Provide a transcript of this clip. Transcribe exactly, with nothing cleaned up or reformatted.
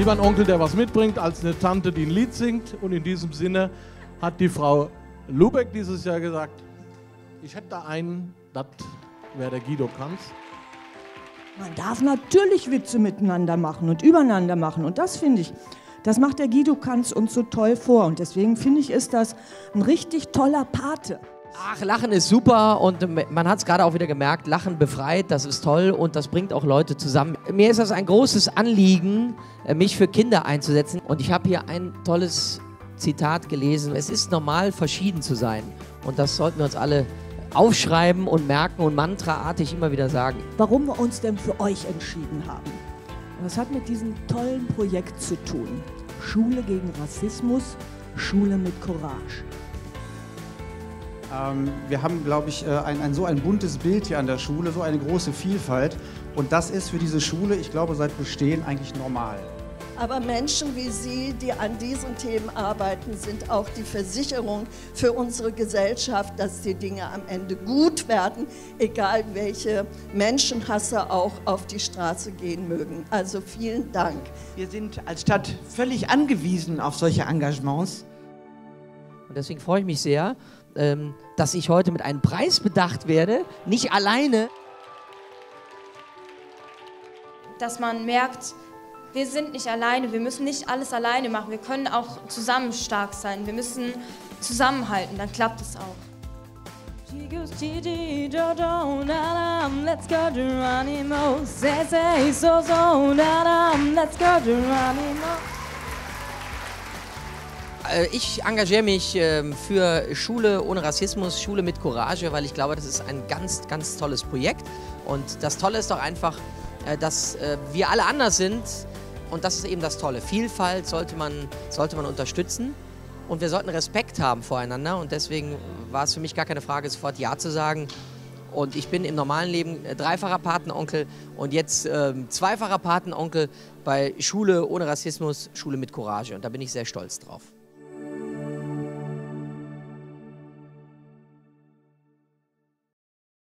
Lieber ein Onkel, der was mitbringt, als eine Tante, die ein Lied singt. Und in diesem Sinne hat die Frau Lubeck dieses Jahr gesagt, ich hätte da einen, das wäre der Guido Kanz. Man darf natürlich Witze miteinander machen und übereinander machen. Und das finde ich, das macht der Guido Kanz uns so toll vor. Und deswegen finde ich, ist das ein richtig toller Pate. Ach, Lachen ist super und man hat es gerade auch wieder gemerkt, Lachen befreit, das ist toll und das bringt auch Leute zusammen. Mir ist das ein großes Anliegen, mich für Kinder einzusetzen und ich habe hier ein tolles Zitat gelesen. Es ist normal, verschieden zu sein und das sollten wir uns alle aufschreiben und merken und mantraartig immer wieder sagen. Warum wir uns denn für euch entschieden haben. Das hat mit diesem tollen Projekt zu tun. Schule gegen Rassismus, Schule mit Courage. Ähm, wir haben, glaube ich, ein, ein, so ein buntes Bild hier an der Schule, so eine große Vielfalt. Und das ist für diese Schule, ich glaube, seit Bestehen eigentlich normal. Aber Menschen wie Sie, die an diesen Themen arbeiten, sind auch die Versicherung für unsere Gesellschaft, dass die Dinge am Ende gut werden, egal welche Menschenhasser auch auf die Straße gehen mögen. Also vielen Dank. Wir sind als Stadt völlig angewiesen auf solche Engagements. Und deswegen freue ich mich sehr, dass ich heute mit einem Preis bedacht werde, nicht alleine. Dass man merkt, wir sind nicht alleine, wir müssen nicht alles alleine machen, wir können auch zusammen stark sein, wir müssen zusammenhalten, dann klappt es auch. Let's go Geronimo, say say so so, let's go Geronimo. Ich engagiere mich für Schule ohne Rassismus, Schule mit Courage, weil ich glaube, das ist ein ganz, ganz tolles Projekt. Und das Tolle ist doch einfach, dass wir alle anders sind. Und das ist eben das Tolle. Vielfalt sollte man, sollte man unterstützen. Und wir sollten Respekt haben voreinander. Und deswegen war es für mich gar keine Frage, sofort Ja zu sagen. Und ich bin im normalen Leben dreifacher Patenonkel und jetzt äh, zweifacher Patenonkel bei Schule ohne Rassismus, Schule mit Courage. Und da bin ich sehr stolz drauf.